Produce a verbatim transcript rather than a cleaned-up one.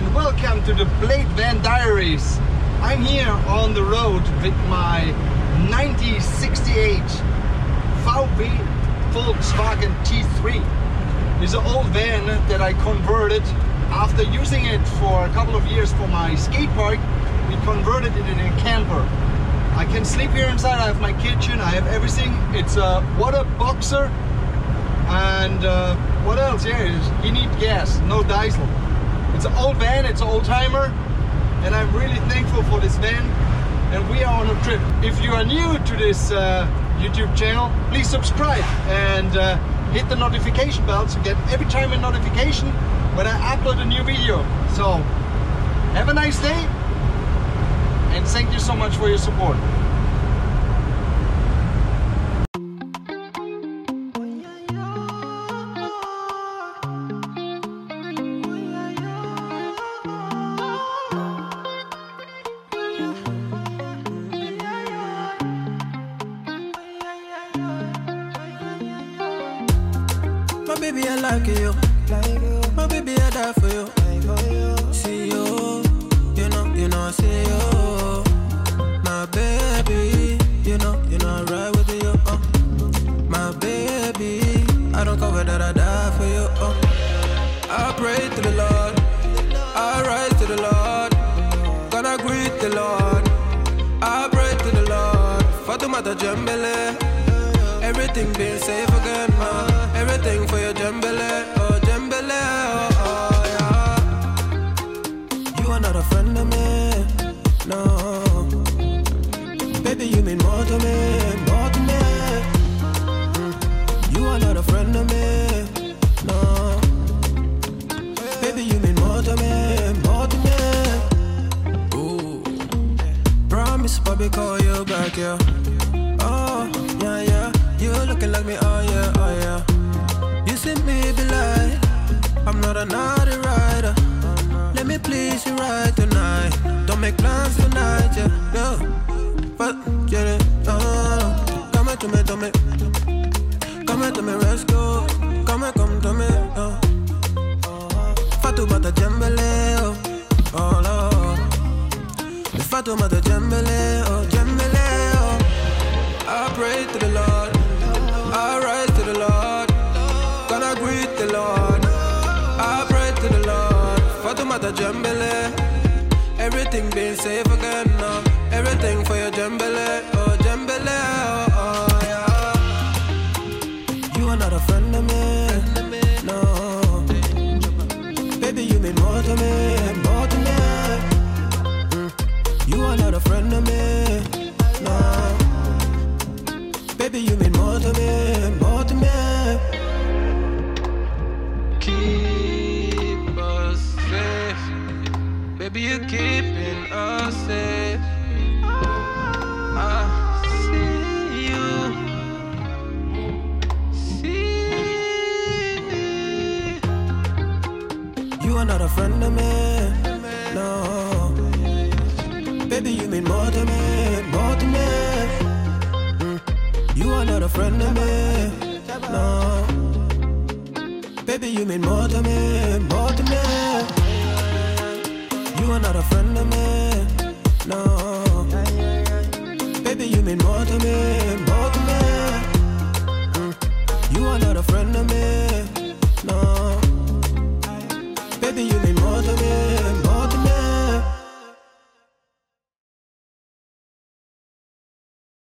and welcome to the Blade Van Diaries. I'm here on the road with my nineteen sixty-eight V W Volkswagen T three. It's an old van that I converted after using it for a couple of years for my skate park. We converted it into a camper. I can sleep here inside. I have my kitchen, I have everything. It's a water boxer. And uh, what else? Yeah, you need gas, no diesel. It's an old van, it's an old timer, and I'm really thankful for this van. And we are on a trip. If you are new to this uh, YouTube channel, please subscribe and uh, hit the notification bell to get every time a notification when I upload a new video. So, have a nice day, and thank you so much for your support. My baby, I like you. My baby, I die for you. See you, you know, you know, I see you. My baby, you know, you know, I ride with you. Uh. My baby, I don't cover that, I die for you. Uh. I pray to the Lord, I rise to the Lord, gonna greet the Lord. I pray to the Lord, Fatumata Jambele. Everything being safe again, ma. Everything for your Jambele, oh Jambele, oh, oh yeah. You are not a friend of me, no. Baby, you mean more to me, more to me. Mm. You are not a friend of me, no. Baby, you mean more to me, more to me. Ooh. Promise, Bobby, call you back, yeah. Oh, yeah, yeah. You looking like me, oh yeah, oh yeah. You see me be like, I'm not a naughty rider. Let me please you right tonight. Don't make plans tonight, yeah, yeah. But, get it, oh. Come here to me, to me. Come here to me, let's go. Come here, come to me, oh. Fatumata Jambele, oh, oh Lord. Fatumata Jambele, oh, Jambele, oh. I pray to the Lord, I rise to the Lord, gonna greet the Lord. I pray to the Lord, Fatumata Jambele. Everything being safe again now. Everything for your Jambele, oh Jambele, oh, oh yeah. You are not a friend of me, no. Baby, you mean more to me, more to me. Mm. You are not a friend of me, no. Baby, you mean more to me, more to me. Keep us safe. Baby, you're keeping us safe. I see you. See. You are not a friend of me, no. Baby, you mean more to me, more to me. You are not a friend of me, no. Baby, you mean more to me, more to me. You are not a friend of me, no. Baby, you mean more to me, more to me. Mm. You are not a friend of me, no. Baby, you mean more to me.